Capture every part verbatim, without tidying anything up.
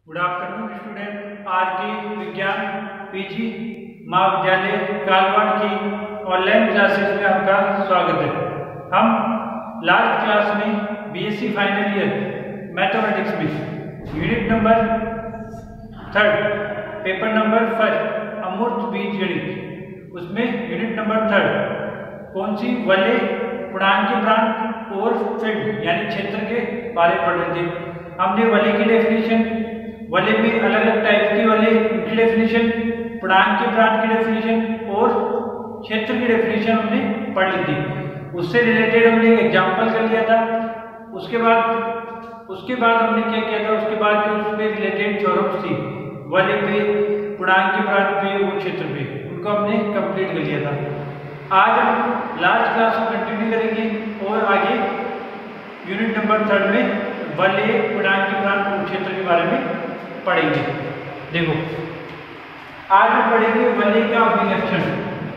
Good afternoon student. Are के विज्ञान PG महाविद्यालय कालवाड़ की ऑनलाइन क्लासेस में आपका स्वागत है। हम लास्ट क्लास में बीएससी फाइनल ईयर मैथमेटिक्स में unit number third paper number first अमूर्त बीज गणित उसमें यूनिट नंबर थर्ड कौन सी वलय पूर्णांक प्रांत और फील्ड यानी क्षेत्र के बारे में पढ़ रहे थे। हमने वलय की डेफिनेशन, वलय में अलग अलग टाइप की वलय की डेफिनेशन, पूर्णांक के प्रांत की डेफिनेशन और क्षेत्र की डेफिनेशन हमने पढ़ ली थी। उससे रिलेटेड हमने एग्जांपल कर लिया था। उसके बाद उसके बाद हमने क्या किया था, उसके बाद जो उसमें रिलेटेड थ्योरम्स थी वलय पे, पूर्णांक के प्रांत पे और क्षेत्र पे, उनको हमने कंप्लीट कर लिया था। आज हम लास्ट क्लास को कंटिन्यू करेंगे और आगे यूनिट नंबर थर्ड में वलय, पूर्णांक के प्रांत और क्षेत्र के बारे में पढ़ेंगे। देखो, आज हम पढ़ेंगे वलय का अभिलक्षण।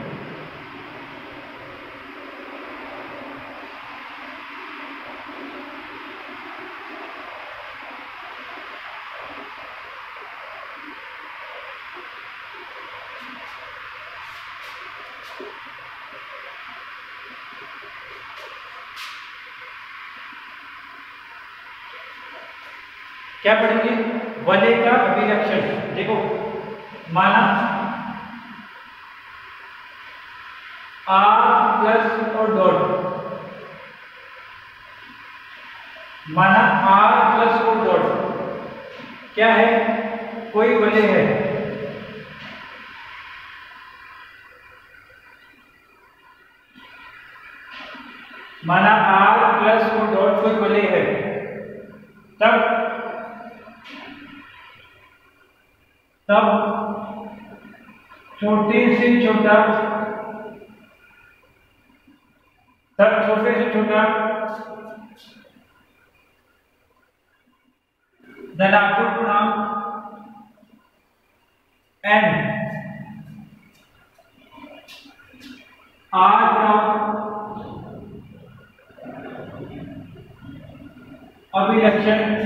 क्या पढ़ेंगे? वलय का अभिलक्षण। देखो, माना आर प्लस और डॉट, माना आर प्लस और डॉट क्या है? कोई वलय है। माना आर प्लस और डॉट कोई वलय है, तब तब छोटे से छोटा तब छोटे से छोटा धनात्मक पूर्णांक n आर का अभिलक्षण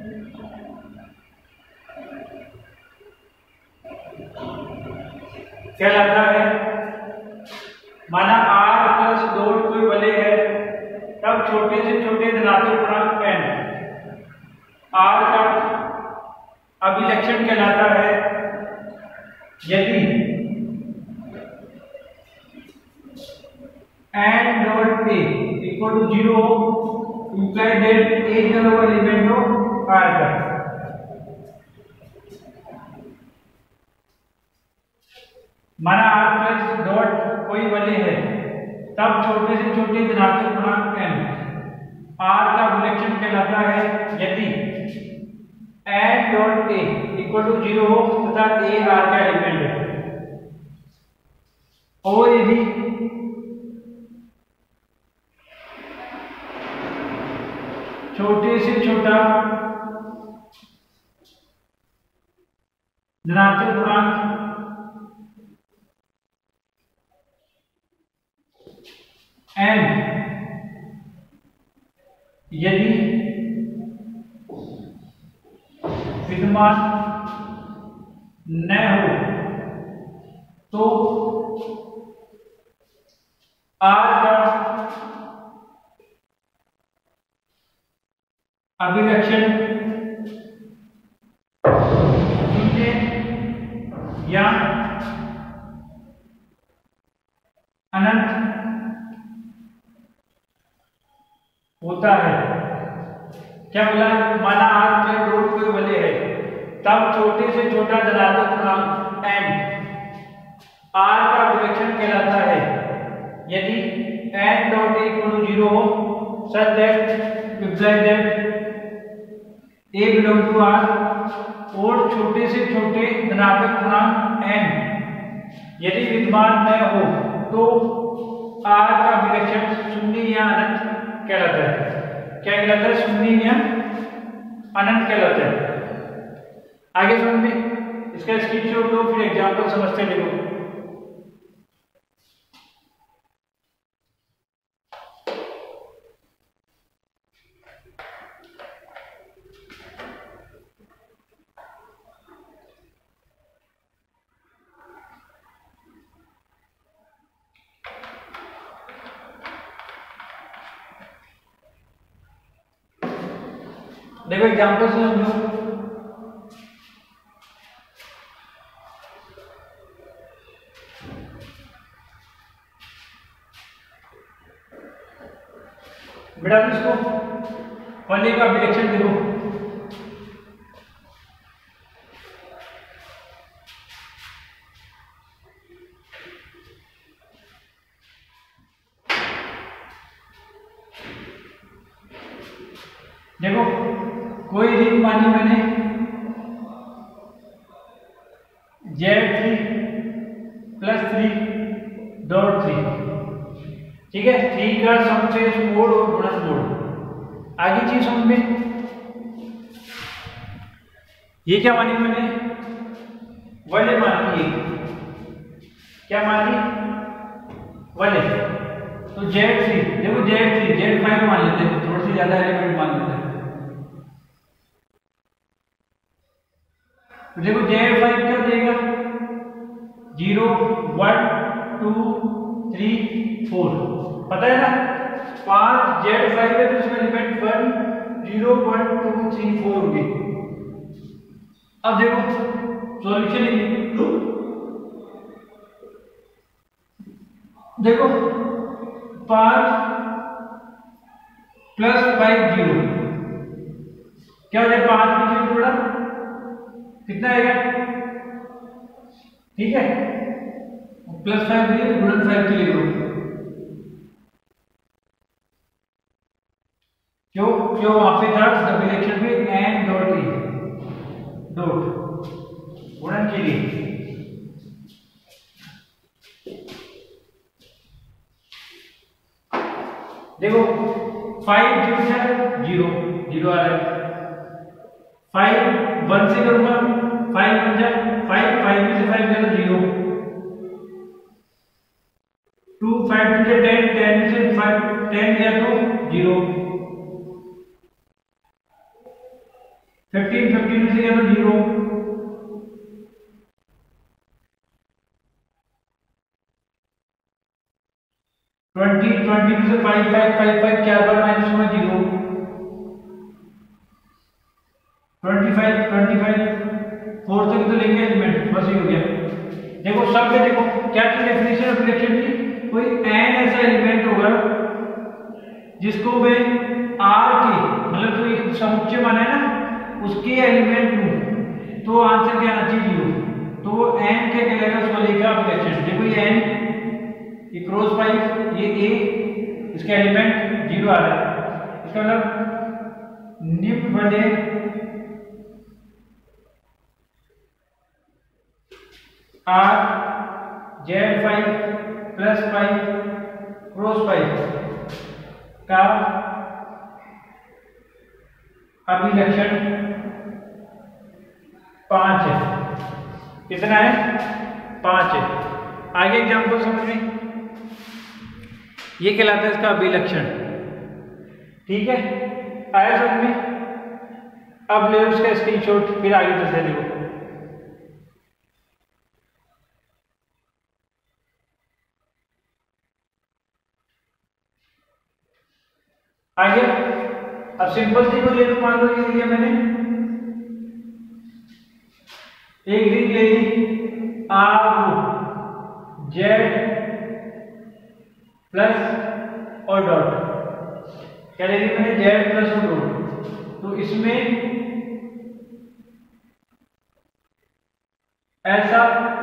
कहलाता है। माना आर प्लस डॉट कोई वलय है, तब छोटे से छोटे धनात्मक पूर्णांक n आर का अभिलक्षण कहलाता है यदि n dot a equal to zero imply that a is the element of R का। माना आर प्लस डॉट कोई वलय है, तब छोटे से छोटे धनात्मक पूर्णांक n आर का अभिलक्षण कहलाता है यदि n dot a equal to zero हो तथा a आर का एलिमेंट है, और यदि छोटे से छोटा धनात्मक पूर्णांक n यदि विद्यमान न हो तो r का अभिलक्षण शून्य या अनंत होता है। क्या बोला? माना आर प्लस डॉट कोई वलय है, तब छोटे से छोटा धनात्मक पूर्णांक n आर का अभिलक्षण कहलाता है यदि n dot equal to zero हो, such that imply that a belong to r, और छोटे से छोटे धनात्मक पूर्णांक n यदि विद्यमान न हो तो r का अभिलक्षण शून्य या अनंत कहलाता है। क्या कहलाता है? शून्य या अनंत कहलाता है। आगे समझ में, इसका स्क्रीनशॉट लो, फिर एग्जांपल समझते लिखो। देखो एग्जांपल से समझो। बेटा इसको वाले का अभिलक्षण देखो। देखो कोई रिंग मानी मैंने Z three plus three dot three, ठीक है। थ्री का समचेज मोड और गुणज मोड। आगे चीज समझ में, ये क्या मानी मैंने वले मानी, ये क्या मानी वले। तो जेड थ्री, देखो जेड थ्री जेड फाइव मान लेते हैं, थोड़ी सी ज्यादा एलिमेंट मान लेते हैं। तो देखो जेड फाइव क्या देगा, zero one two three four, पता है ना। पांच जेड फाइव है तो इसमें element one zero one two three four होगी। अब देखो सॉल्यूशन देखो पांच प्लस फाइव जीरो क्या हो जाए, पांच में जीरो जोड़ा कितना आएगा, ठीक है। प्लस फाइव दिए गुणन फाइव के लिए जो जो वहां पे था अभिलक्षण में एन डॉट ए डॉट गुणन के लिए। देखो फाइव जीरो से जीरो जीरो आ रहा है, फाइव वन से करूंगा फाइव बन जाए, फाइव फाइव में से फाइव गया तो जीरो, टू फाइव टू से टेन, टेन से फाइव टेन गया तो जीरो, फिफ्टीन फिफ्टीन में से गया तो जीरो, ट्वेंटी ट्वेंटी में से फाइव फाइव फाइव फाइव चार बार माइनस हुआ zero, twenty five twenty five four तक तो लेंगे एलिमेंट, बस ये हो गया। देखो सब में देखो क्या क्या डेफिनेशन ऑफ रिलेशन की, कोई एन ऐसा एलिमेंट होगा जिसको मैं आर के मतलब जो समुच्चय माना है ना उसके एलिमेंट लूं तो आंसर क्या आना चाहिए जीरो, तो वो एन क्या कहलाएगा, उसको लेगा रिलेशन। देखो ये एन, ये क्रॉस फाइव, ये ए, इसका एलिमेंट जीरो आ रहा है, इसका मतलब निम्न बने R Z five plus five cross five का अभिलक्षण पांच है। कितना है, पांच है। आगे एग्जांपल समझ में, ये कहलाता है इसका अभिलक्षण, ठीक है। आया समझ में। अब ले उसका स्क्रीनशॉट, फिर आगे चलते देखो। आगे अब सिंपल सी को ले लो, मान लो ये लिया मैंने एक रिंग ले ली आर जेड प्लस और डॉट, क्या ले ली मैंने जेड प्लस और डॉट। तो इसमें ऐसा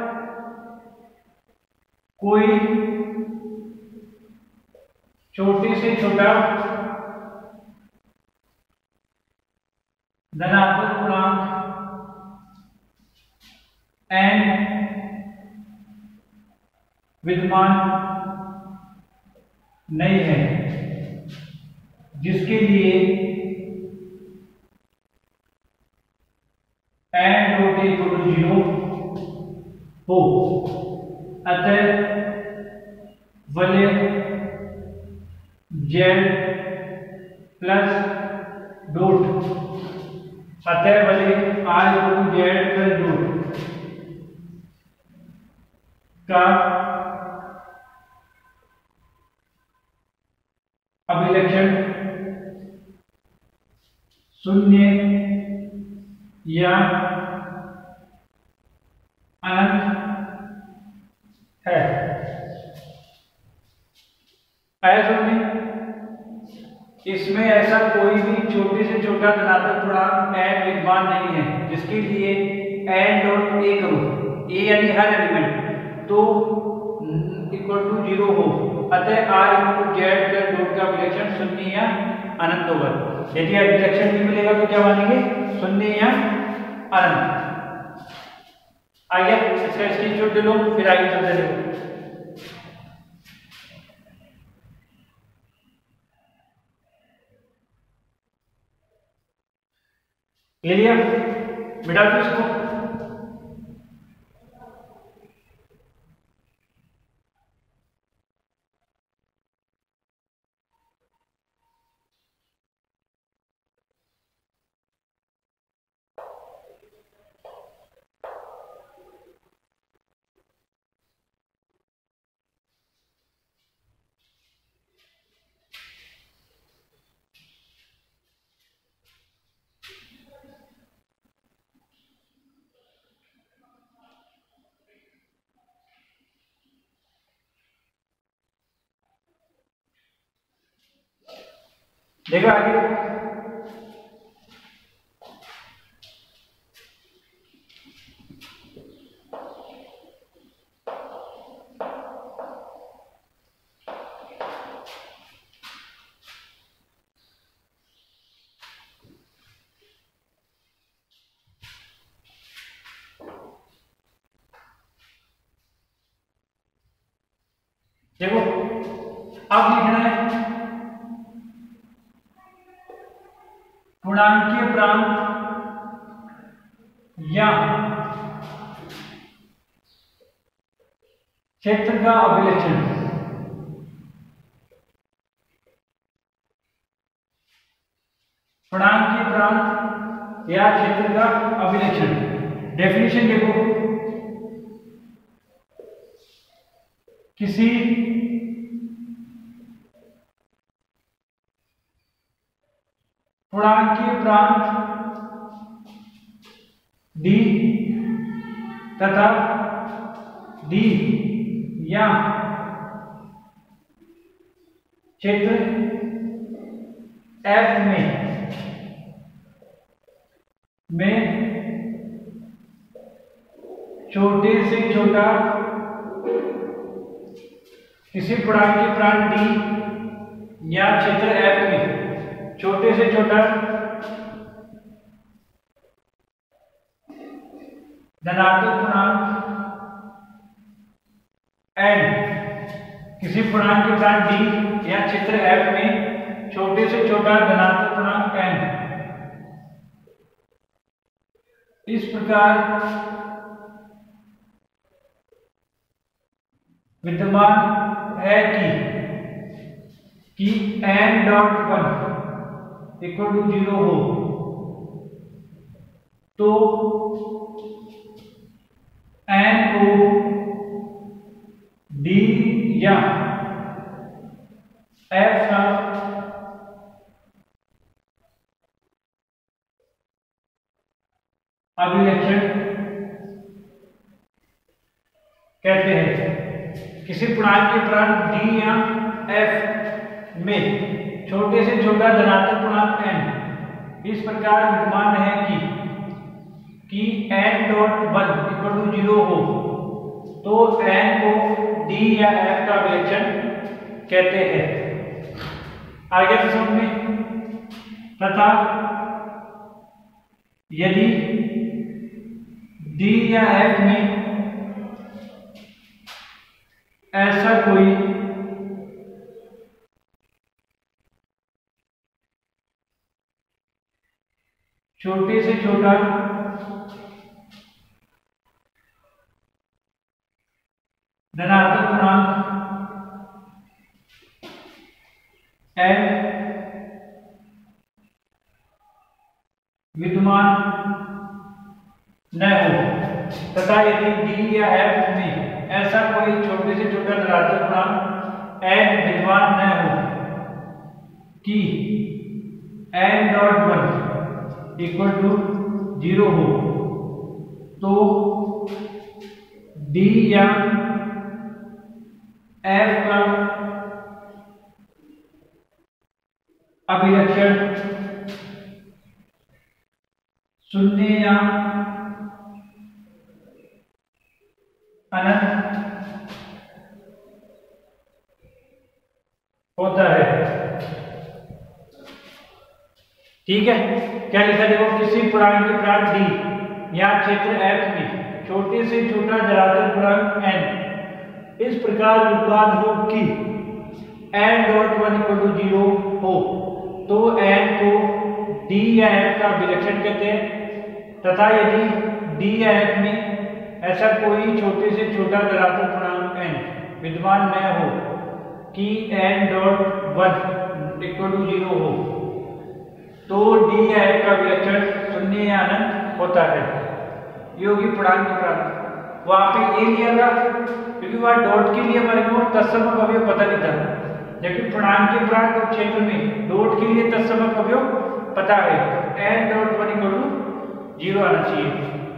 कोई छोटे से छोटा धनात्मक पूर्णांक एन विद्यमान नहीं है जिसके लिए N dot equal to zero हो, अतः वलय जेड प्लस डॉट, अतः वलय R equal to Z plus dot का अभिलक्षण शून्य या अनंत है। ऐसा नहीं, इसमें ऐसा कोई भी छोटे से छोटा धनात्मक पूर्णांक n विद्यमान नहीं है जिसके लिए n डॉट ए करूं, ए यानी हर एलिमेंट तो इक्वल टू जीरो हो, अतः r equal to Z plus dot का विलक्षण शून्य या अनंत होगा। यदि आप विलक्षण नहीं मिलेगा तो क्या मानेंगे, शून्य या अनंत। आगे इसका स्क्रीनशॉट ले लो, फिर आगे चलते रहो। ले लिया, मिटा दो इसको। देखो आगे, देखो अब लिखना है पूर्णांकीय प्रांत या क्षेत्र का अभिलक्षण। पूर्णांकीय प्रांत या क्षेत्र का अभिलक्षण, डेफिनेशन देखो, किसी पूर्णांकीय प्रांत D तथा D या क्षेत्र F में में छोटे से छोटा किसी पूर्णांकीय प्रांत D या क्षेत्र F में छोटे से छोटा धनात्मक पूर्णांक n, किसी पूर्णांकीय प्रांत D या क्षेत्र F में छोटे से छोटा धनात्मक पूर्णांक n इस प्रकार विद्यमान है कि कि n dot one equal to zero हो, तो n को D या F का अभिलक्षण कहते हैं। किसी पूर्णांकीय प्रांत D या F में छोटे से छोटा धनात्मक पूर्णांक n इस प्रकार विद्यमान है कि कि n dot one equal to zero हो, तो n को D या F का विलक्षण कहते हैं। आगे प्रश्न में, तथा यदि D या F में ऐसा कोई छोटे से छोटा धनात्मक पूर्णांक n विद्यमान न हो, तथा यदि D या F में ऐसा कोई छोटे से छोटा धनात्मक पूर्णांक n विद्यमान न हो कि n dot one equal to zero हो तो डी या एफ का अभिलक्षण शून्य या अनंत होता है। ठीक है, क्या लिखा देखो, किसी पूर्णांक के प्रांत डी या क्षेत्र एफ में छोटे से छोटा धरातल पूर्णांक एन इस प्रकार उत्पाद हो कि N dot one equal to zero हो तो एन को डी या एफ का विलक्षण कहते हैं, तथा यदि डी या एफ में ऐसा कोई छोटे से छोटा धरातल पूर्णांक एन विद्यमान न हो कि N dot one equal to zero हो तो डी या एफ का विलक्षण शून्य या अनंत होता है। ये होगी पूर्णांक की प्रांत। वहां पे ए लिया था क्योंकि वहां डॉट के लिए हमारे को तत्समक अवयव पता नहीं था, जबकि पूर्णांक के प्रांत और क्षेत्र में डॉट के लिए तत्समक अवयव पता है। N dot one equal to zero आना चाहिए।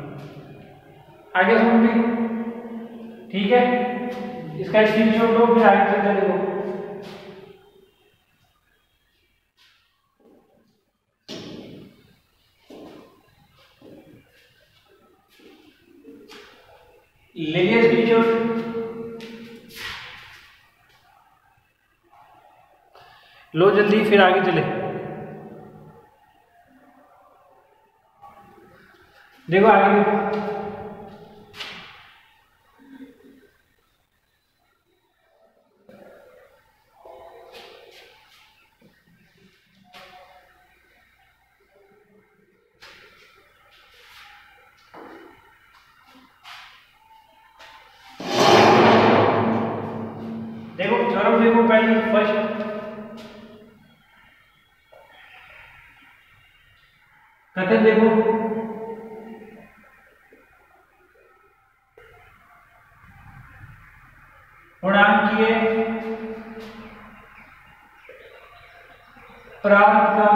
आगे समझ में? ठीक है, इसका स्क्रीनशॉट लो फिर आगे चलते देखो। ले लिया स्क्रीनशॉट, लो जल्दी फिर आगे चले। देखो आगे देखो, देखो थ्योरम देखो पहले फर्स्ट कथन देखो, पूर्णांकीय प्रांत का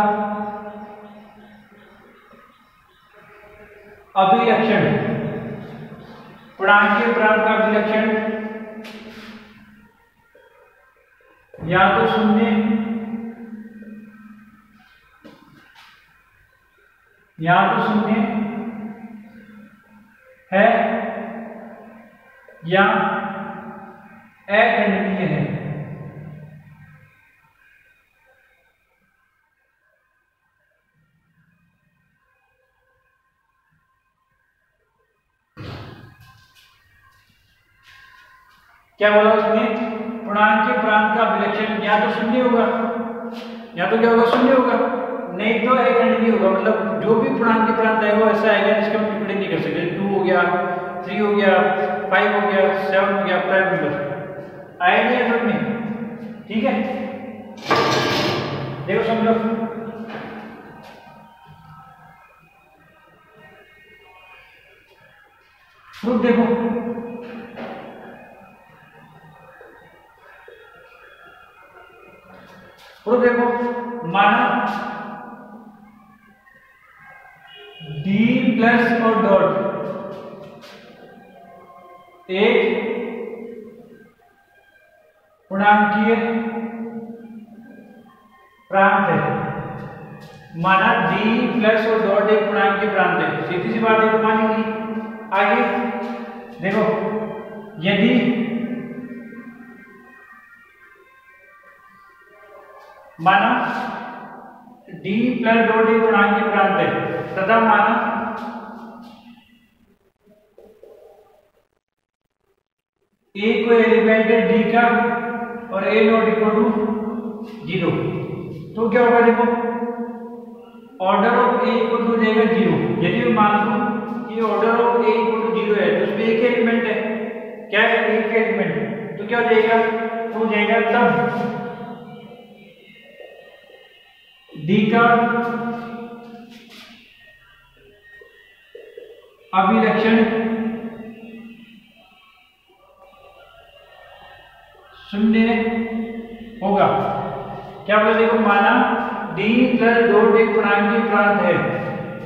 अभिलक्षण, पूर्णांकीय प्रांत का अभिलक्षण या तो शून्य या तो शून्य है या अखंडनीय है। क्या बोला उसने? पूर्णांक के प्रांत का विलक्षण या तो शून्य होगा, या तो क्या होगा? शून्य होगा, नहीं तो अखंडनीय होगा। मतलब जो भी पूर्णांक के प्रांत आएगा ऐसा आएगा जिसका हम टिप्पणी नहीं कर सकते। टू हो गया, थ्री हो गया, फाइव हो गया, सेवन हो गया, प्राइम नंबर आया नहीं है सब में। ठीक है, देखो समझो, प्रूफ देखो, प्रूफ देखो, माना डी प्लस और डॉट एक पूर्णांकीय प्रांत है। माना डी प्लस और डॉट एक पूर्णांकीय प्रांत है, सीधी सी बात है, तो मानेंगे। आगे देखो, यदि माना डी प्लस डॉट एक पूर्णांकीय प्रांत है तथा माना ए को एलिमेंट है डी का और A not equal to zero, तो क्या होगा? देखो, order of A equal to जाएगा जीरो। यदि मैं मान लूं कि order of A equal to zero है तो उसमें एक एलिमेंट है, क्या है? एक एलिमेंट, तो क्या हो जाएगा? तो हो जाएगा तब डी का अभिलक्षण शून्य होगा। क्या बोला? देखो, माना डी प्लस डॉट एक पूर्णांकीय प्रांत है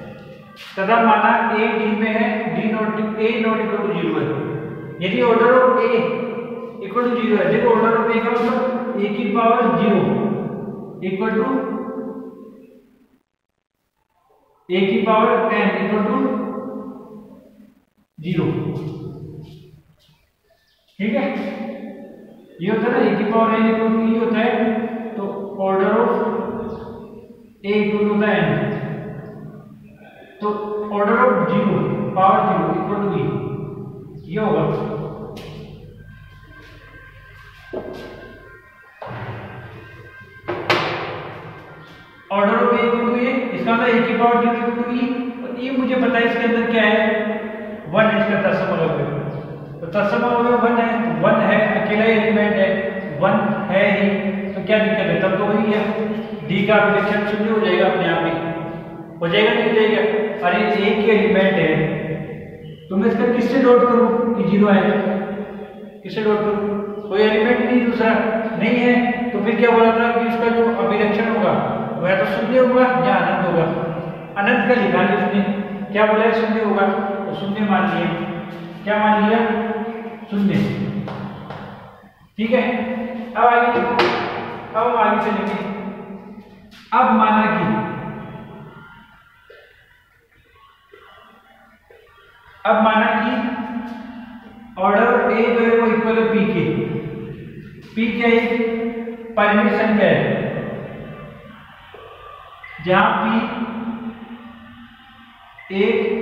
तथा माना ए डी में है, D not A not equal to zero है। यदि order of A equal to zero है, देखो ऑर्डर ऑफ ए का मतलब ए की power zero equal to A की power N equal to zero. ठीक है, ये होता है ना ए की पावर एन इक्वल टू ये होता है, तो ऑर्डर ऑफ ए इक्वल होता है एन, तो order of zero power zero equal to E, ये होगा। Order of A equal to A, इसका मतलब ए की power zero equal to E, और ई मुझे पता है इसके अंदर क्या है, वन है, इसका तत्सम अवयव, तो तत्सम अवयव वन है, वन है, अकेला एलिमेंट है, वन है ही, तो क्या दिक्कत है, तब तो वही है, डी का अभिलक्षण शून्य हो जाएगा अपने आप ही, हो जाएगा नहीं हो जाएगा। अरे एक ही एलिमेंट है, तो मैं इसका किससे डॉट करूं कि जीरो आएगा, किससे डॉट करूं, कोई एलिमेंट नहीं दूसरा नहीं है, तो फिर क्या बोला था कि इसका जो अभिलक्षण होगा वह तो शून्य होगा या अनंत होगा। अनंत का लिखा है उसने, क्या बोला है शून्य होगा, तो शून्य मान लिया, क्या मान लिया शून्य। ठीक है, अब आगे अब हम आगे चलेंगे। अब माना कि अब माना कि ऑर्डर ए जो है वो इक्वल है पी के, पी क्या है, परिमित संख्या है, जहां पी एक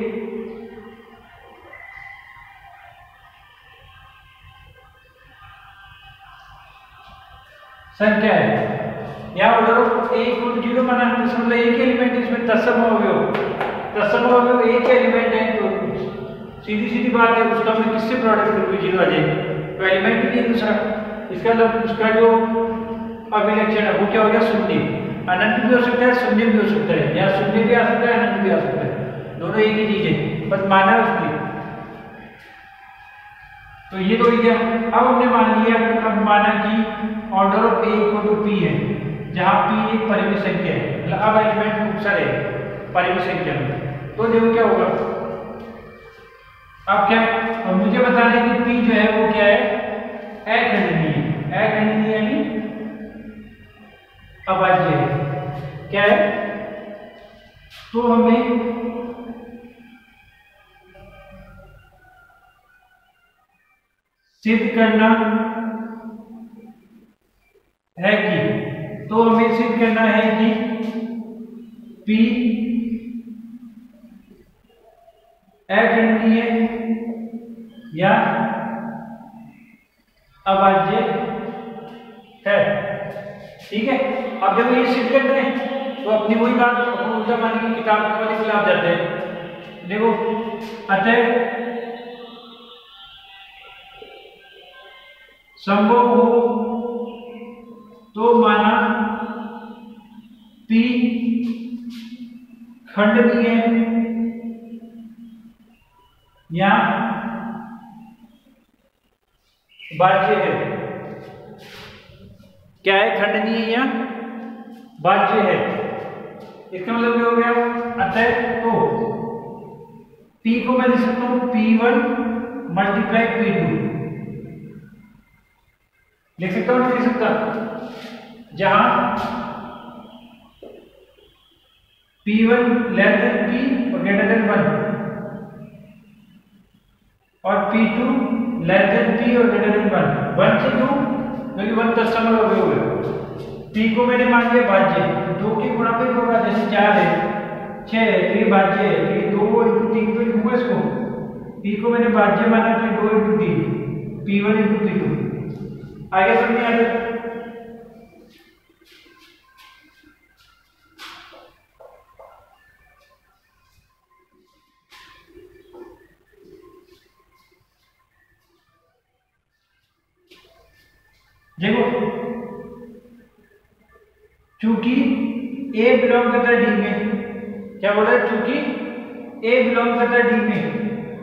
संख्या है, यहाँ order of A equal to zero माना है, तो मतलब एक एलिमेंट इसमें तत्सम अवयव, तत्सम अवयव एक एलिमेंट है, तो सीधी सीधी बात है, उसका मैं किससे प्रोडक्ट करूँ, जीरो आ जाएगा, तो एलिमेंट भी नहीं दूसरा, इसका मतलब उसका जो अभिलक्षण है वो क्या हो गया शून्य। अनंत भी हो सकता है, शून्य भी हो सकता है, या शून्य भी आ सकता है, अनंत भी आ सकता है, दोनों एक ही चीज है, बस माना उसकी। तो ये तो हो गया। अब हमने मान लिया, अब माना कि order of A equal to P है, जहां पी एक परिमित संख्या है, मतलब अब एलिमेंट खूब सारे परिमित संख्या में, तो देखो क्या होगा। अब क्या, अब मुझे बताना है कि पी जो है वो क्या है, अखंडनीय, अखंडनीय यानी अभाज्य है, क्या है, तो हमें सिद्ध करना है कि, तो हमें सिद्ध करना है कि P अखंडनीय या अभाज्य है। ठीक है, अब जब ये सिद्ध करते हैं तो अपनी वही बात अपन उल्टा मान की किताब वाले खिलाफ जाते हैं। देखो, अतः संभव हो तो माना P खंडनीय या भाज्य है। क्या है, खंडनीय या भाज्य है। इसका मतलब क्या हो गया, अतः तो P को मैं लिख सकता हूं P one multiply P two, लिख सकता हूं नहीं लिख सकता, जहां P one less than P और ग्रेटर देन वन, और P two less than P और ग्रेटर देन वन, वन से दो क्योंकि वन तत्सम अवयव है। P को मैंने मान लिया भाज्य, दो के गुणा पे होगा, जैसे चार है, छह है, तो ये भाज्य है, तो ये दो इंटू तीन पे लिखूंगा इसको। P को मैंने भाज्य माना तो दो इंटू तीन, P one into P two. आगे समझ में आ जाए। देखो, चूंकि A बिलोंग करता है D में, क्या बोल रहा है, चूंकि A बिलोंग करता है D में,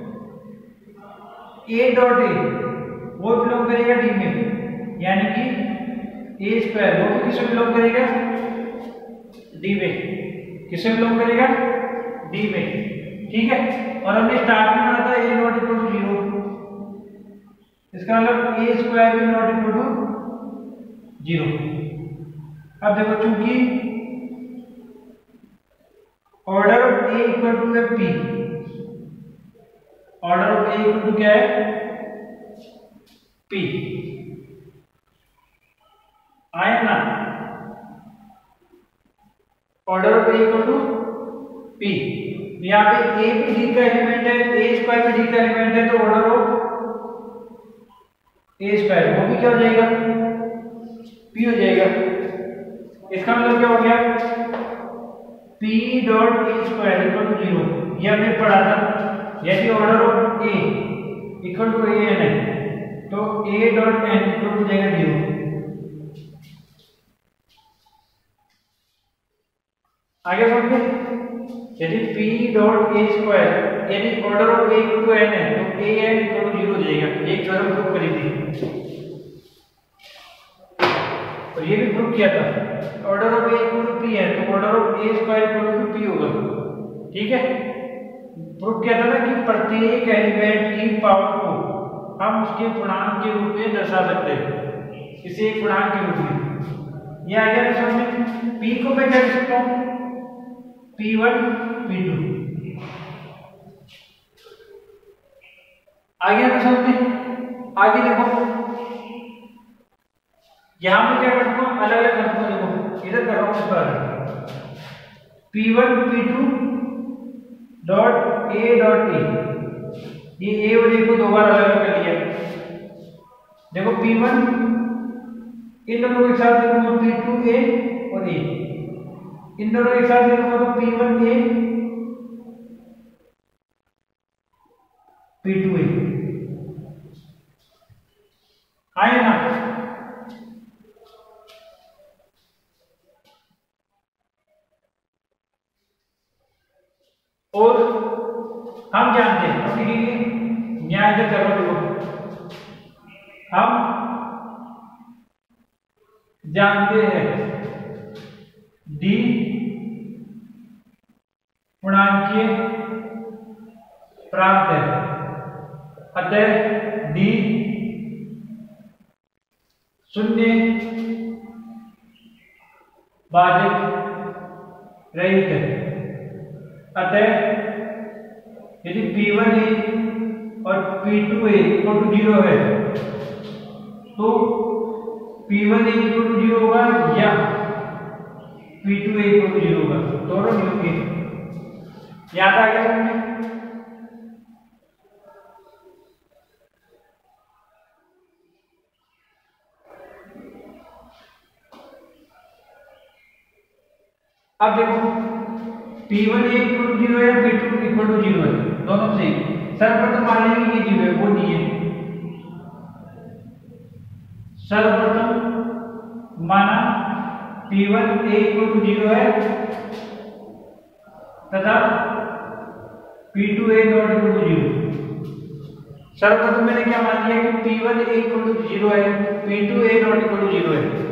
A डॉट A वो बिलोंग करेगा D में, यानी कि A स्क्वायर वो किससे बिलोंग करेगा, D में, किससे बिलोंग करेगा, D में। ठीक है, और हमने स्टार्ट में माना था A not equal to zero, इसका मतलब ए स्क्वायर भी नॉट इक्वल टू जीरो। अब देखो चूंकि order of A equal to है P, order of A equal to क्या है पी, आया ना, order of A equal to P, यहाँ पे ए भी डी का एलिमेंट है, ए स्क्वायर भी डी का एलिमेंट है, तो ऑर्डर ऑफ ए स्क्वायर वो भी क्या हो जाएगा पी हो जाएगा। इसका मतलब क्या हो गया P dot A square equal to zero, ये हमने पढ़ा था, यदि order of A equal to A N है तो A dot N equal to जाएगा जीरो। आगे समझे, यदि p डॉट ए स्क्वायर यदि order of A equal to n है तो A N equal to zero हो जाएगा, एक थ्योरम प्रूव करी थी और ये भी प्रूव किया था। Order of A equal to p है तो order of A square equal to p होगा, ठीक है। प्रूव किया था ना कि प्रत्येक एलिमेंट की पावर को हम उसके पूर्णांक के रूप में दर्शा सकते हैं, इसे एक पूर्णांक के रूप में। ये आ गया समझ में, p को मैं क्या लिख सकता हूं पी वन पी टू, आगे ना समझ में। आगे देखो यहां पे क्या करता हूं अलग अलग करता हूं, देखो इधर कर रहा हूं इस बार P one P two dot A dot A, ये ए और ए को दो बार अलग अलग कर लिया। देखो पी वन इन दोनों के साथ देखो पी टू ए और ए, इन दोनों एक साथ लिखूंगा तो P one A P two A, आए ना। और हम जानते हैं, हम लिखेंगे न्याय से करो देखो, हम जानते हैं डी पूर्णांकीय प्राप्त है, अतः डी शून्य भाजक रहित है। अतः यदि पी वन ए और P two A equal to zero है तो P one A equal to zero होगा या P two A equal to zero होगा, दोनों जीरो के। याद आ गया समझे। अब देखो P one A equal to zero है, P two equal to zero है, दोनों से सर्वप्रथम मान लेंगे ये जीरो है, वो नहीं है। सर्वप्रथम माना P one A equal to zero है तथा P two A not equal to zero. सर्वप्रथम मैंने क्या मान लिया कि P one A equal to zero है, P two A not equal to zero है।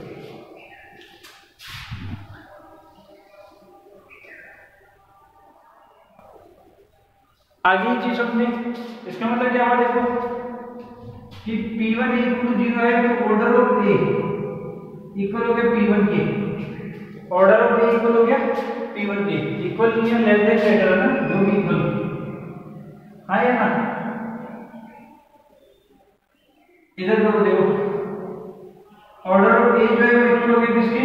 आगे ये चीज समझे, इसका मतलब क्या हुआ देखो कि P one A equal to zero है तो ऑर्डर ऑफ ए इक्वल हो गया पी वन के, ऑर्डर ऑफ ए इक्वल हो गया पी वन के, इक्वल नहीं है लेस देन ग्रेटर है ना, जो भी इक्वल हाँ या ना। इधर देखो देखो ऑर्डर ऑफ ए जो है वो इक्वल हो गया किसके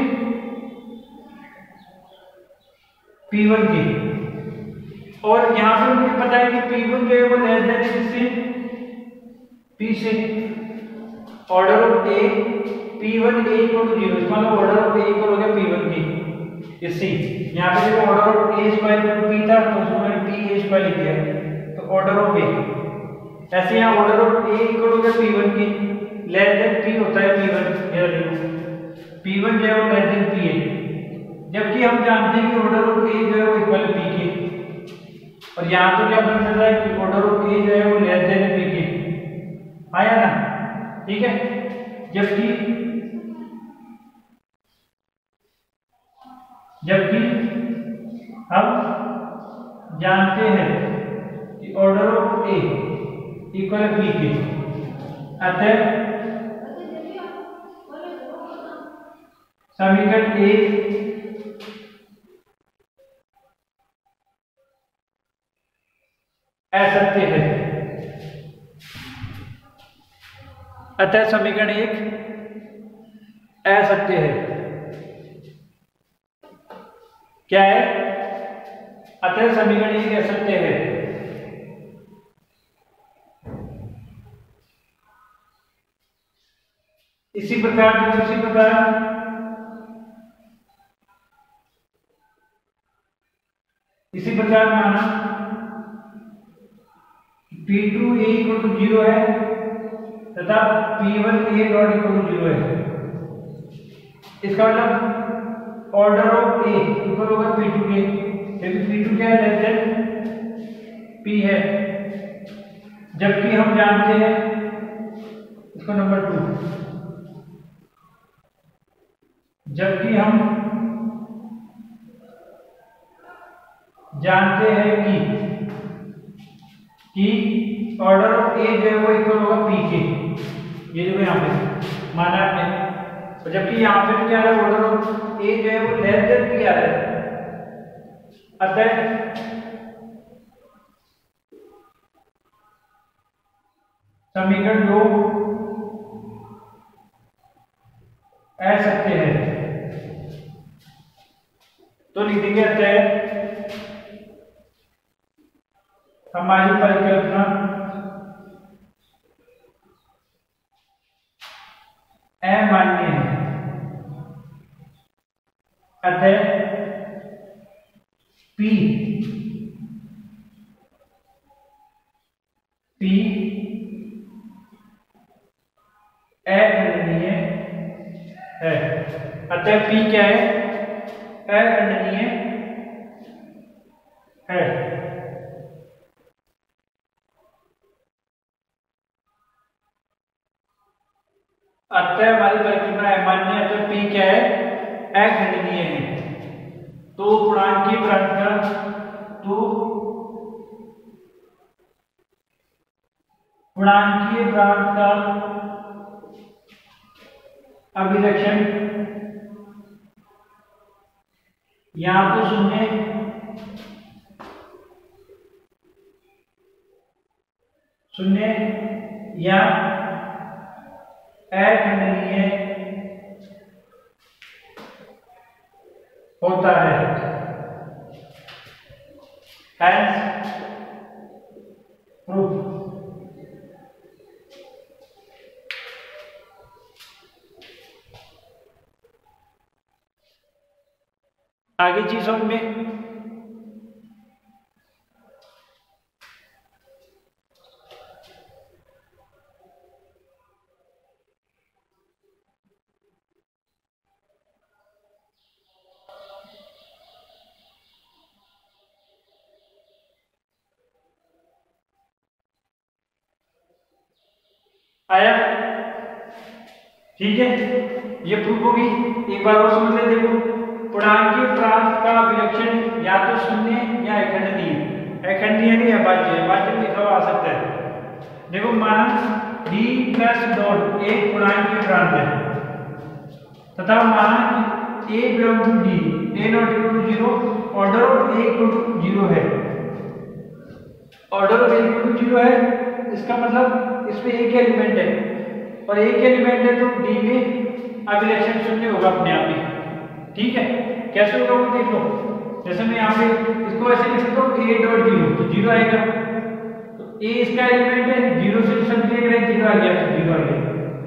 पी वन के, और यहां पे मुझे पता है कि पी वन जो है वो लेस देन है किससे पी से। Order of A P one A equal to zero, इसका मतलब ऑर्डर ऑफ ए इक्वल हो गया पी वन के इससे। यहाँ पे देखो order of A square equal to P था तो उसको मैंने पी ए स्क्वायर लिख दिया, तो ऑर्डर ऑफ ए। ऐसे यहाँ ऑर्डर ऑफ ए इक्वल हो गया पी वन के, लेस देन पी होता है पी वन, मेरा देखो पी वन जो है वो लेस देन पी है, जबकि हम जानते हैं कि ऑर्डर ऑफ ए जो है वो इक्वल है पी के, और यहाँ तो क्या पता चल रहा है कि ऑर्डर ऑफ ए जो है वो लेस देन है पी के, आया ना, ठीक है। जबकि जबकि हम जानते हैं कि order of A equal B के, अतः समीकरण एक असत्य है। अतः समीकरण एक असत्य है। क्या है? अतः समीकरण एक असत्य है। इसी प्रकार इसी प्रकार इसी प्रकार माना P two A equal to zero है तथा P one A dot equal to zero है। इसका मतलब ऑर्डर ऑफ ए इक्वल होगा पी टू के, क्योंकि पी टू क्या है? लेस देन पी है, जबकि हम जानते हैं इसको नंबर टू, जबकि हम जानते हैं कि कि ऑर्डर ऑफ ए जो है वो इक्वल होगा पी के, ये जो यहाँ पे माना है, तो जबकि यहाँ पे क्या है? ऑर्डर ऑफ ए जो है वो लेस देन पी आ रहा है। अतः समीकरण दो असत्य है। तो लिख देंगे अतः हमारी परिकल्पना अमान्य है। अतः P P अखंडनीय है। अतः P क्या है? अखंडनीय है। अतः हमारी परिकल्पना अमान्य है। तो P क्या है? अखंडनीय है। तो पूर्णांकीय प्रांत का तो पूर्णांकीय प्रांत का अभिलक्षण या तो शून्य शून्य या अखंडनीय होता है। Hence proof. आगे चीजों में आया, ठीक है, ये प्रूफ होगी। एक बार और समझ ले। देखो, पूर्णांकीय प्रांत का विलक्षण या तो शून्य या अखंडनीय। अखंडनीय नहीं अभाज्य, अभाज्य लिखा हुआ आ सकता है। देखो, माना d प्लस डॉट एक पूर्णांकीय प्रांत है तथा माना कि a belong to d, a not equal to zero, order of a equal to zero है। Order of a equal to zero है, इसका मतलब इसमें एक एलिमेंट है और एक एलिमेंट है तो डी में अभिलक्षण शून्य होगा अपने आप ही। ठीक है, कैसे होगा वो देख लो। जैसे मैं यहाँ पे इसको ऐसे लिख सकता हूँ ए डॉट जीरो, तो जीरो आएगा। तो ए इसका एलिमेंट है, जीरो से संख्या करें जीरो आ गया तो जीरो आ गया।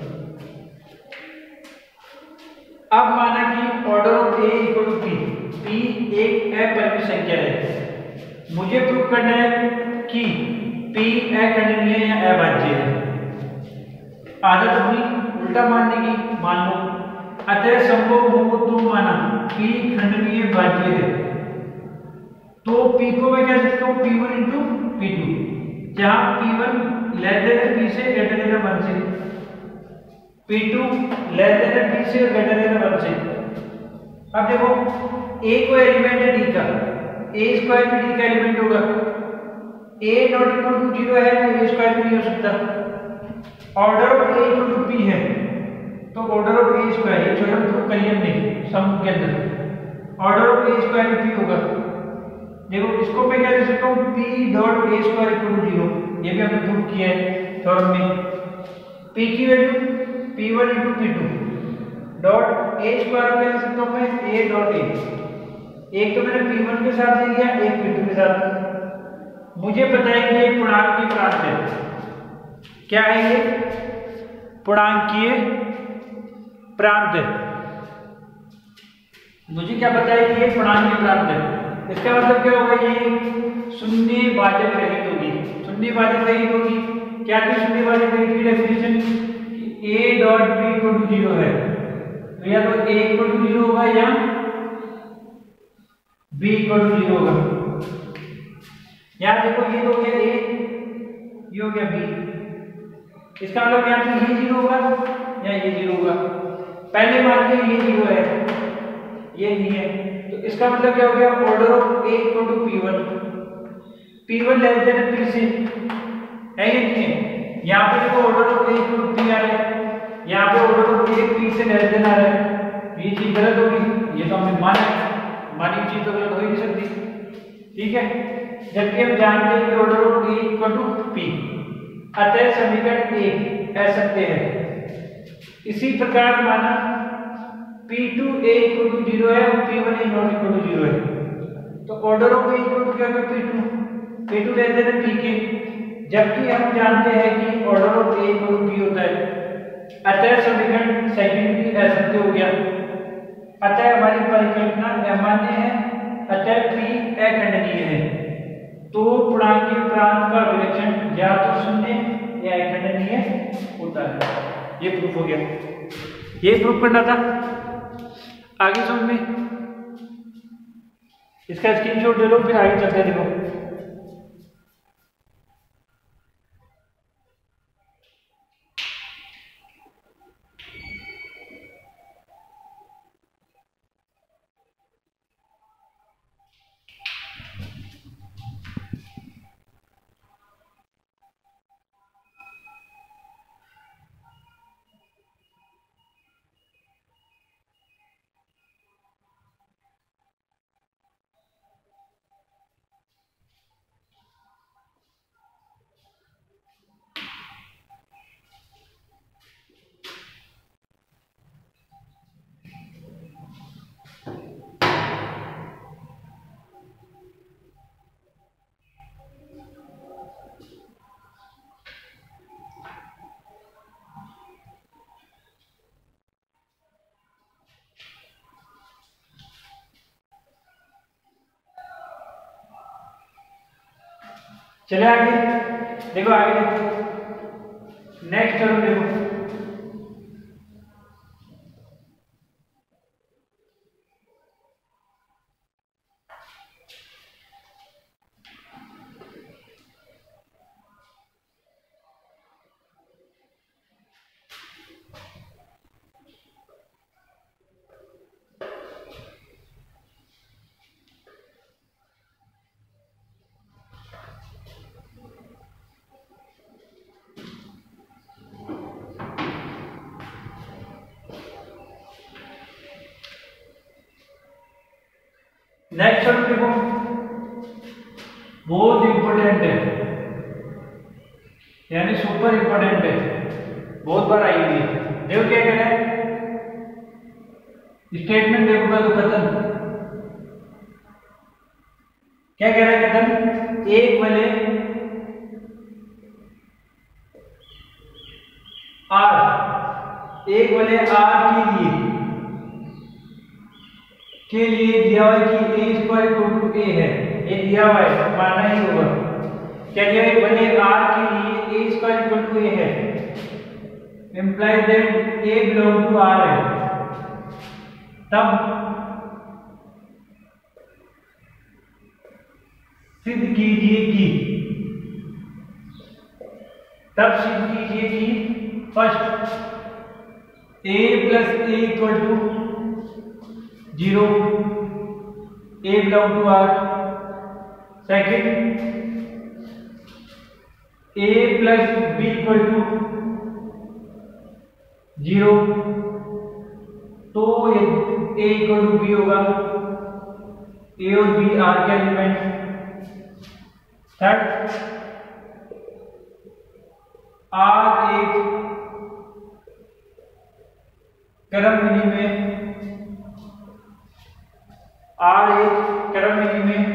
अब माना कि order of A equal to P, P एक अपरिमित संख्या है। मुझे प्रूव करना है कि P अखंडनीय या अभाज्य है। आदत अपनी उल्टा मानने की, मान लो। अतः संभव हो तो माना P खंडनीय भाज्य है। तो P को मैं कह सकता हूँ P one into P two, जहाँ P one less than P से ग्रेटर देन वन से, P two less than P से ग्रेटर देन वन से। अब देखो, A को एलिमेंट है D का, ए स्क्वायर भी डी का एलिमेंट होगा। A not equal to zero है तो ए स्क्वायर भी नहीं हो सकता। Order of A equal to P है तो ऑर्डर ऑफ ए स्क्वायर, ये थ्योरम प्रूव करिए हमने सम के अंदर, order of A square P होगा। देखो इसको मैं क्या लिख सकता हूँ, P dot A square equal to zero, ये भी हमने प्रूव किया है थ्योरम में। पी की value P one into P two dot A square में लिख सकता हूँ मैं ए डॉट ए। एक तो मैंने पी वन के साथ ले लिया, एक पी टू के साथ। मुझे पता है कि ये पूर्णांकीय प्रांत है। क्या है ये? पूर्णांकीय प्रांत है। मुझे क्या पता है कि ये पूर्णांकीय प्रांत है। इसका मतलब क्या होगा, ये शून्य भाजक रहित होगी। शून्य भाजक रहित होगी। क्या थी शून्य भाजक रहित की definition? A dot B equal to zero है, तो या तो ए इक्वल टू जीरो होगा या बी इक्वल टू जीरो होगा। यहां देखो ये हो गया ए, ये हो गया बी। इसका मतलब यहाँ से ये जीरो होगा या ये जीरो होगा। पहले मान लीजिए ये जीरो है, ये नहीं है, तो इसका मतलब क्या हो गया, order of A equal to P one. P one less than P C है या नहीं है? यहाँ पे देखो order of A equal to P आ रहा है, यहाँ पे ऑर्डर ऑफ ए पी से लेस देन आ रहा है। ये चीज गलत होगी, ये तो हमने माना, मानी चीज तो गलत हो ही नहीं सकती। ठीक है, जबकि हम जानते हैं कि order of A equal to P, अतः समीकरण एक कह सकते हैं। इसी प्रकार माना P two A equal to zero है और P one A not equal to zero है, तो order of A equal to क्या होगा, P two. P two less than P के, जबकि हम जानते हैं कि order of A equal to P होता है, अतः समीकरण सेकंड भी असत्य हो गया। अतः हमारी परिकल्पना अमान्य है, अतः पी अखंडनीय है। तो पूर्णांकीय प्रांत का विलक्षण या तो शून्य या अखंडनीय होता है। ये प्रूफ हो गया, ये प्रूफ करना था। आगे समझ में, इसका स्क्रीनशॉट ले लो, फिर आगे चलते देखो। चले आगे देखो, आगे देखो नेक्स्ट टर्म देखो। नेक्स्ट टर्म देखो, बहुत इंपॉर्टेंट है, यानी सुपर इंपॉर्टेंट है, बहुत बार आई हुई है। देखो क्या कह रहा है, स्टेटमेंट देखो मैं तो कथन क्या कह रहा है, कथन एक वाले आर, एक वाले आर के लिए के लिए दिया हुआ है कि A square equal to A है, ये दिया हुआ है, मानना ही होगा। क्या दिया है, बने आर के लिए A square equal to A है, implies that A belong to R है। तब सिद्ध कीजिए कि तब सिद्ध कीजिए कि first A plus A equal to zero, A belong to R, second a plus B equal to zero, तो a इक्वल टू बी होगा, a और b आर के एलिमेंट। थर्ड आर एक क्रम विधि में, आर एक क्रम विधि में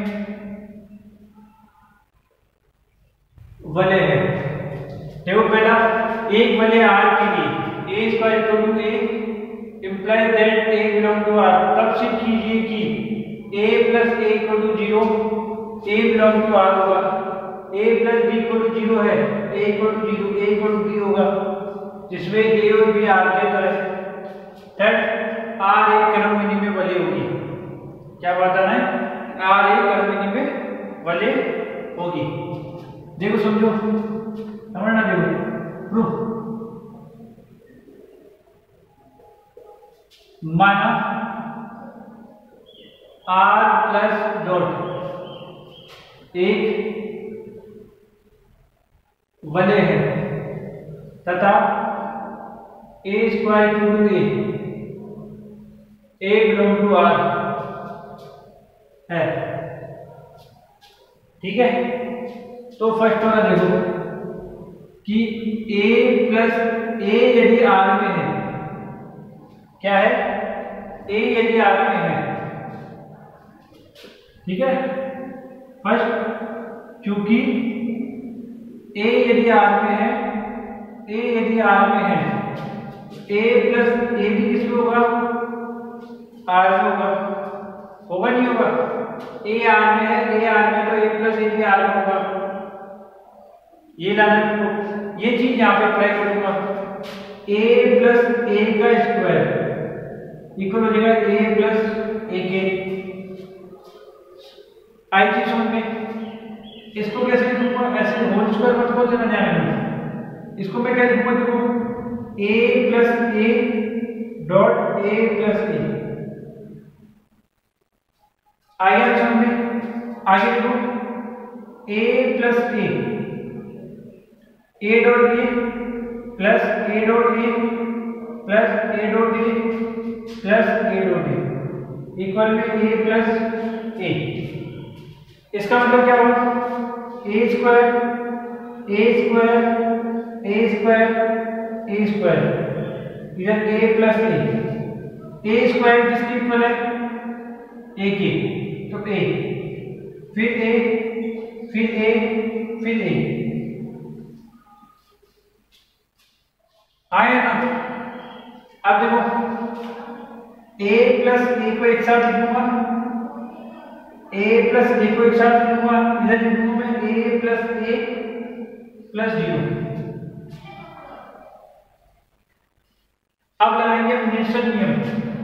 वलय है। देखो पहला एक वलय आर के लिए A square equal to A implies that A belong to R. तब से कीजिए कि A plus A equal to zero, A belong to R होगा, A plus B equal to zero है, A equal to zero, A equal to B होगा, जिसमें ए और B are के तरह। थर्ड आर एक क्रम विधि में वलय होगी। क्या बात है ना, आर एक क्रम विधि में वलय होगी। देखो समझो, समझना, देखो प्रूफ। माना आर प्लस डॉट एक वलय है तथा A square to A, A belong to R है। ठीक है, तो फर्स्ट वाला देखो कि a प्लस ए यदि R में है, क्या है, a यदि R में है, ठीक है। फर्स्ट क्योंकि a यदि R में है, a यदि R में है, a प्लस ए भी किसमें होगा, R में होगा, होगा नहीं होगा, a R में है, a R में तो a प्लस ए भी R में होगा। ये लाना को, ये चीज यहां पे अप्लाई करूंगा, a प्लस ए का स्क्वायर इक्वल हो जाएगा a प्लस ए के। आई चीज समझ में, इसको कैसे लिखूंगा, ऐसे होल स्क्वायर मत को देना ध्यान रखना, इसको मैं क्या लिखूंगा, देखो a plus a dot a plus a. आगे समझ में, आगे देखो a plus a, a dot a plus a dot a plus a dot a plus a dot a equal में ए प्लस ए। इसका मतलब क्या होगा, a square a square a square a square इधर a plus a, a square किसके equal है, a के, तो ए फिर ए फिर ए फिर ए आया ना। अब देखो a प्लस ए को एक साथ लिखूंगा, a प्लस ए को एक साथ लिखूंगा, इधर लिखूंगा मैं a plus a plus zero. अब लगाएंगे निश्चित नियम।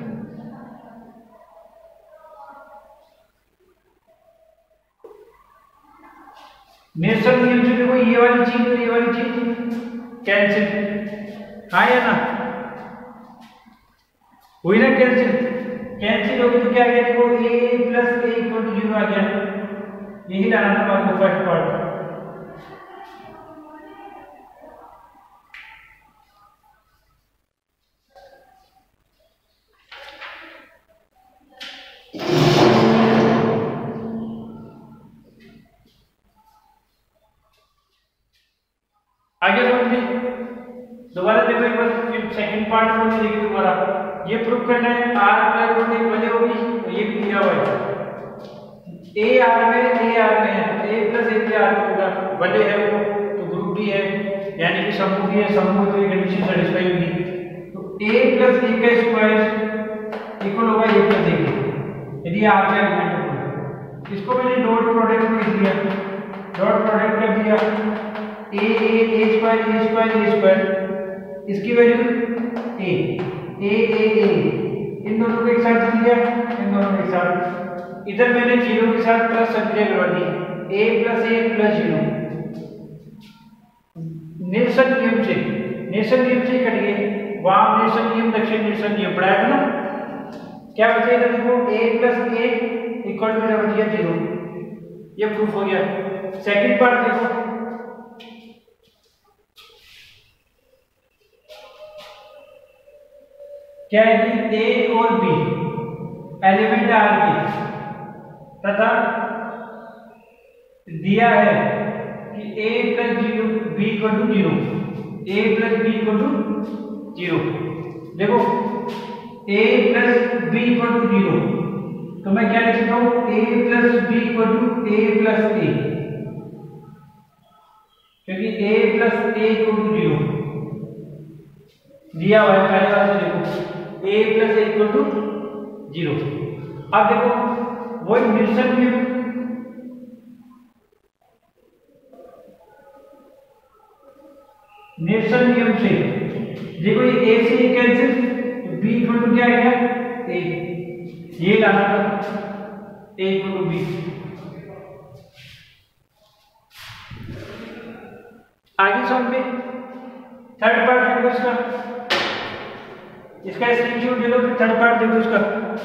निश्चित नियम से देखो ये वाली चीज और ये वाली चीज कैंसिल, हाँ या ना, हुई ना कैंसिल, कैंसिल होगी तो क्या आ गया, देखो a plus A equal to zero आ गया। यही लाना था आपको फर्स्ट पार्ट। आगे समझिए, दोबारा देखो एक बार, सेकंड पार्ट को नहीं देखिए दोबारा। ये प्रूफ करना है r प्लस डॉट एक वजह होगी, ये भी दिया हुआ है, a r में a r में है, a प्लस ए भी r में होगा, वजह है वो तो ग्रुप भी है, यानी कि समूह भी है, समूह की कंडीशन सेटिस्फाई होगी। तो a प्लस ए का स्क्वायर इक्वल होगा a प्लस ए के, यदि r का एलिमेंट होगा। इसको मैंने डॉट प्रोडक्ट में लिख दिया, डॉट प्रोडक्ट कर दिया, a a a square a square a square, इसकी value a a a a, इन दोनों को एक साथ लिया, इन दोनों को एक साथ, इधर मैंने जीरो के साथ प्लस संख्या करवा दी, a plus a plus zero. निरसन नियम से, निरसन नियम से कट गए, वाम निरसन नियम दक्षिण निरसन नियम पढ़ाया था ना, क्या बचेगा, देखो a plus a equal to बच गया जीरो, ये प्रूफ हो गया। सेकंड पार्ट देखो, क्या है कि ए और बी एलिमेंट आर के तथा दिया है कि a plus zero b equal to zero, a plus B equal to zero. देखो a plus B equal to zero, तो मैं क्या लिख सकता हूँ, a plus B equal to a plus a, क्योंकि a plus A equal to zero दिया हुआ है पहले वाले से। देखो a plus A equal to zero. अब देखो वही निरसन नियम, निरसन नियम से देखो ये a से कैंसिल, तो b इक्वल टू क्या आएगा, a, ये लाना था a इक्वल टू b। आगे सम में थर्ड पार्ट देखो इसका, इसका स्क्रीनशॉट ले लो, फिर थर्ड पार्ट देखो इसका।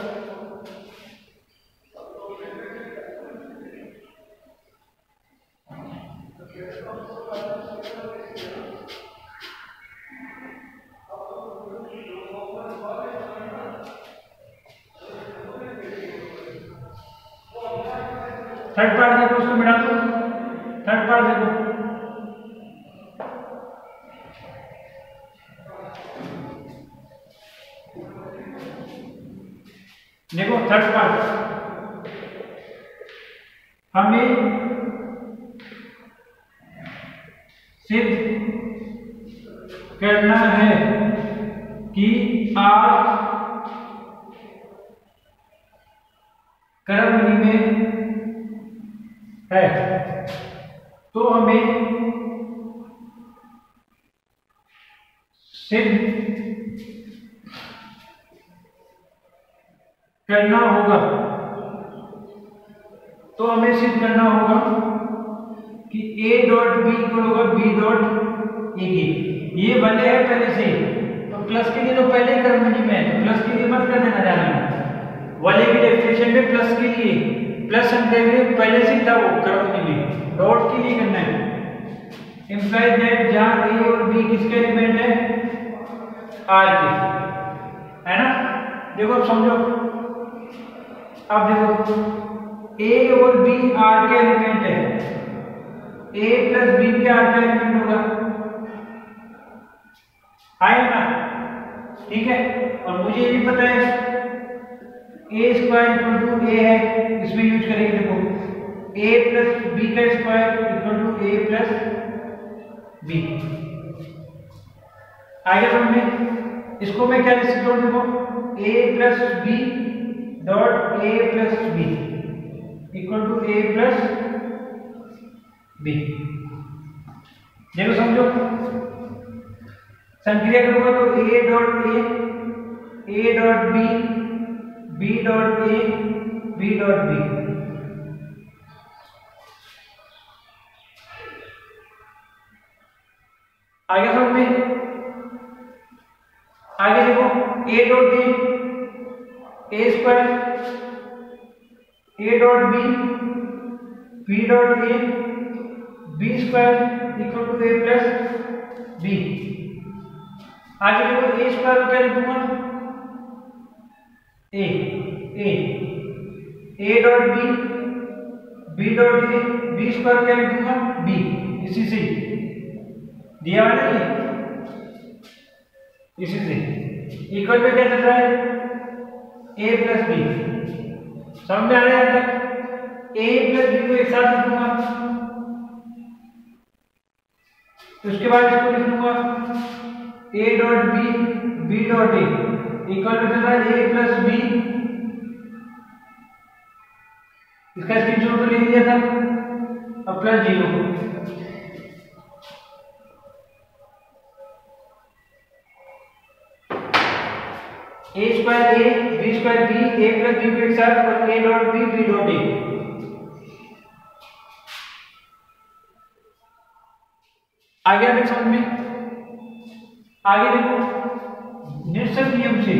थर्ड पार्ट देखो, उसको मिटा दो, थर्ड पार्ट देखो। देखो थर्ड पार्ट, हमें सिद्ध करना है कि R क्रमनी में है, तो हमें सिद्ध करना होगा, तो हमें सिद्ध करना होगा कि a डॉट b इक्वल होगा b डॉट a की। ये भले है पहले से, तो प्लस के लिए तो पहले ही क्रमनी में है, तो प्लस के लिए मत कर देना जाना, वाले की डेफिनेशन में प्लस के लिए प्लस हम करेंगे, पहले से था वो क्रमनी में, डॉट के लिए करना है। इंप्लाइज दैट जहां a और b किसके एलिमेंट है, r के, है ना। देखो अब समझो, अब देखो a और b r के एलिमेंट है, a प्लस b के r का एलिमेंट होगा, आएगा ना, ठीक है। और मुझे ये भी पता है a square equal to a है, इसमें यूज करेंगे। देखो a प्लस b का square equal to a plus b, आगे समझ। इसको मैं क्या लिख सकता हूँ, देखो a plus b dot a plus b equal to a plus b। देखो समझो, संक्रिया करूंगा तो a dot a, a dot b, b dot a, b dot b। आगे समझ में, आगे देखो a dot a, a square, a dot b, b dot a, b square equal to a plus b। आगे देखो a स्क्वायर क्या लिखूंगा, a, a, a dot b, b dot a, b square क्या लिखूंगा, b, इसी से दिया हुआ ना ये, इसी से इक्वल में क्या चल रहा है, a प्लस b। समझ में आ रहा है यहाँ तक। a प्लस b को एक साथ लिखूंगा, उसके बाद इसको लिखूंगा a dot b, b dot a इक्वल में चल रहा है a प्लस b। इसका स्क्रीनशॉट तो ले लिया था, अब plus zero, a square a, b square b, a plus b को एक साथ, और a dot b, b dot a। आगे हमें समझ में, आगे देखो निरसन नियम से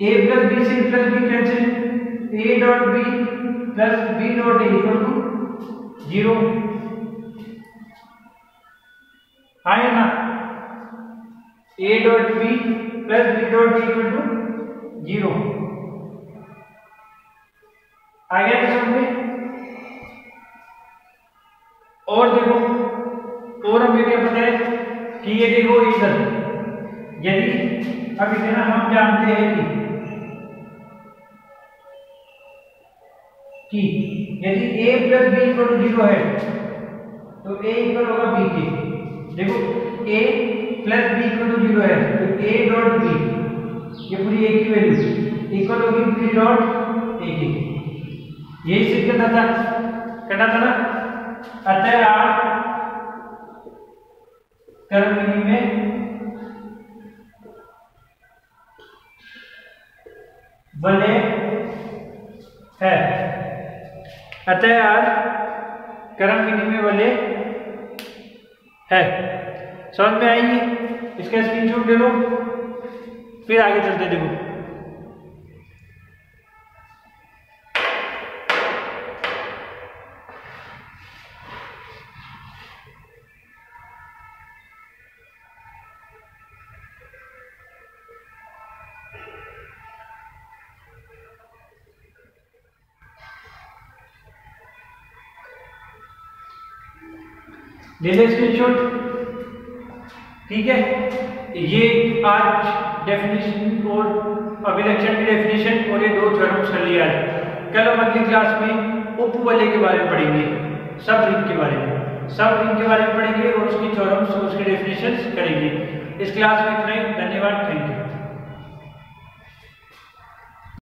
ए प्लस बी से plus b cancel, a dot b plus b dot a equal to zero. आए ना, a dot b plus b dot a equal to zero. आ गया समझ में? और देखो, और हमें क्या पता है कि ये देखो इधर, यदि अब इसे ना हम जानते हैं कि कि यदि a plus B equal to zero है तो a इक्वल होगा b के। देखो a plus B equal to zero है तो a डॉट b, ये पूरी a की वैल्यू इक्वल होगी b डॉट a की। यही सिद्ध करना था, करना था ना। अतः r कर्मणी में वलय है, अतः r कर्मणी में वलय है। समझ में आएगी? इसका स्क्रीनशॉट ले लो, फिर आगे चलते। देखो ले ले स्क्रीनशॉट, ठीक है। ये आज डेफिनेशन और अभिलक्षण की डेफिनेशन और ये दो थ्योरम्स कर लिया है। कल हम अगली क्लास में उपवलय के बारे में पढ़ेंगे, सब रिंग के बारे में सब रिंग के बारे में पढ़ेंगे और उसकी थ्योरम्स और उसकी डेफिनेशंस करेंगे। इस क्लास में इतना ही। धन्यवाद, थैंक यू।